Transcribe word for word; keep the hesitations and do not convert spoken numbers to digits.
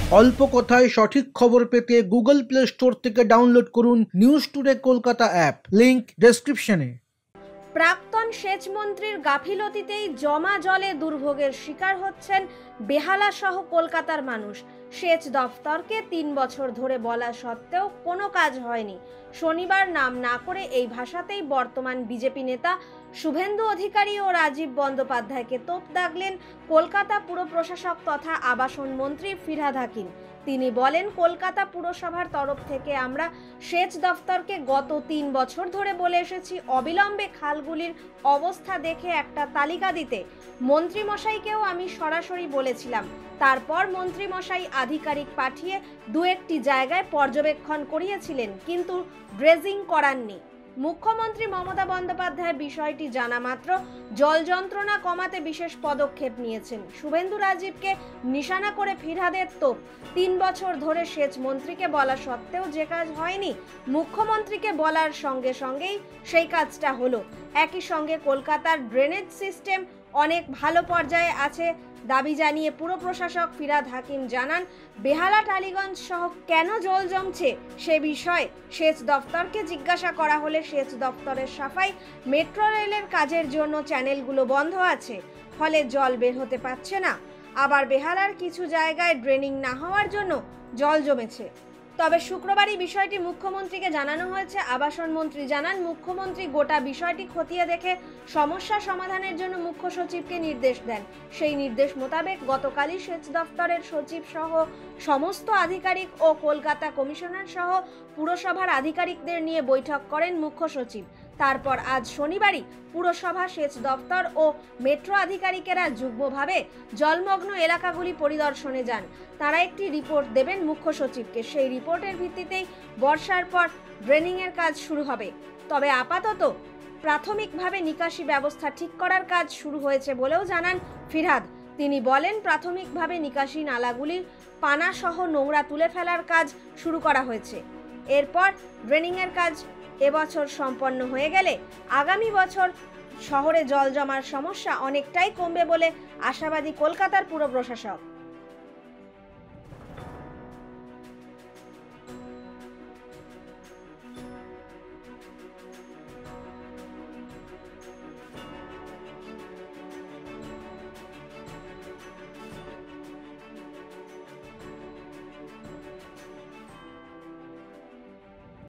অল্প কথায় সঠিক খবর পেতে গুগল প্লে স্টোর থেকে ডাউনলোড করুন news today Kolkata app, link ডেসক্রিপশনে। প্রাক্তন সেচমন্ত্রীর গাফিলতিতেই জমা জলে দুর্ভোগের শিকার হচ্ছেন বেহালা সহ কলকাতার মানুষ। সেচ দফতরকে তিন বছর ধরে বলা সত্ত্বেও কোনো কাজ হয়নি। শনিবার নাম না করে এই ভাষাতেই বর্তমান বিজেপি নেতা শুভেন্দু অধিকারী ও রাজীব বন্দ্যোপাধ্যায়কে তোপ দাগলেন কলকাতা পুর প্রশাসক তথা আবাসন মন্ত্রী ফিরহাদ হাকিম। তিনি বলেন, কলকাতা পুরসভার তরফ থেকে আমরা সেচ দফতরকে গত তিন বছর ধরে বলে এসেছি অবিলম্বে খালগুলির অবস্থা দেখে একটা তালিকা দিতে। মন্ত্রীমশাইকেও আমি সরাসরি বলেছিলাম। তারপর মন্ত্রীমশাই আধিকারিক পাঠিয়ে দু একটি জায়গায় পর্যবেক্ষণ করিয়েছিলেন, কিন্তু ড্রেজিং করাননি। মুখ্যমন্ত্রী মমতা বন্দ্যোপাধ্যায় বিষয়টি জানা মাত্র জল যন্ত্রণা কমাতে বিশেষ পদক্ষেপ নিয়েছেন। শুভেন্দু রাজীবকে নিশানা করে ফিরহাদের তোপ। তিন বছর ধরে সেচ মন্ত্রীকে বলা সত্ত্বেও যে কাজ হয়নি, মুখ্যমন্ত্রীকে বলার সঙ্গে সঙ্গেই সেই কাজটা হলো। একই সঙ্গে কলকাতার ড্রেনেজ সিস্টেম অনেক ভালো পর্যায়ে আছে দাবি জানিয়ে পুর প্রশাসক ফিরহাদ হাকিম জানান, বেহালা টালিগঞ্জ সহ কেন জল জমছে সে বিষয়ে সেচ দফতরকে জিজ্ঞাসা করা হলে সেচ দফতরের সাফাই মেট্রো রেলের কাজের জন্য চ্যানেলগুলো বন্ধ আছে, ফলে জল বের হতে পারছে না। আবার বেহালার কিছু জায়গায় ড্রেনিং না হওয়ার জন্য জল জমেছে। তবে শুক্রবারই বিষয়টি মুখ্যমন্ত্রীকে জানানো হয়েছে। আবাসন মন্ত্রী জানান, মুখ্যমন্ত্রী গোটা বিষয়টি খতিয়ে দেখে সমস্যা সমাধানের জন্য মুখ্য সচিবকে নির্দেশ দেন। সেই নির্দেশ মোতাবেক গতকালই সেচ দফতরের সচিব সহ সমস্ত আধিকারিক ও কলকাতা কমিশনার সহ পুরসভার আধিকারিকদের নিয়ে বৈঠক করেন মুখ্য সচিব। তারপর আজ শনিবারই পুরসভা, সেচ দফতর ও মেট্রো আধিকারিকেরা যুগ্মভাবে জলমগ্ন এলাকাগুলি পরিদর্শনে যান। তারা একটি রিপোর্ট দেবেন মুখ্য সচিবকে। সেই রিপোর্টের ভিত্তিতেই বর্ষার পর ড্রেনিংয়ের কাজ শুরু হবে। তবে আপাতত প্রাথমিকভাবে নিকাশি ব্যবস্থা ঠিক করার কাজ শুরু হয়েছে বলেও জানান ফিরহাদ। তিনি বলেন, প্রাথমিকভাবে নিকাশি নালাগুলির পানা সহ নোংরা তুলে ফেলার কাজ শুরু করা হয়েছে। এরপর ড্রেনিংয়ের কাজ এবছর সম্পন্ন হয়ে গেলে আগামী বছর শহরে জল জমার সমস্যা অনেকটাই কমবে বলে আশাবাদী কলকাতার পুর প্রশাসক।